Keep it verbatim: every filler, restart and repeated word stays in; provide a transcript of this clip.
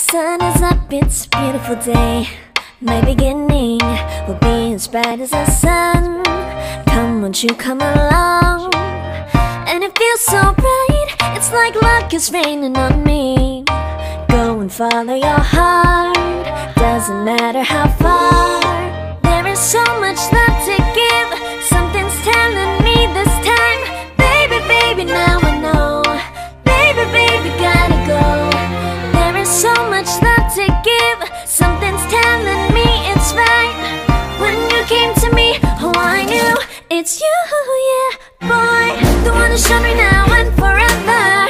sun is up, it's a beautiful day. My beginning will be as bright as the sun. Come, won't you come along? And it feels so bright, it's like luck is raining on me. Go and follow your heart, doesn't matter how far. There is so much love to give, something's telling me this time. Baby, baby, now I know. Baby, baby, gotta go. There is so much love to give, something's telling me it's right. When you came to me, oh I knew it's you, yeah, boy. The one to show me now and forever.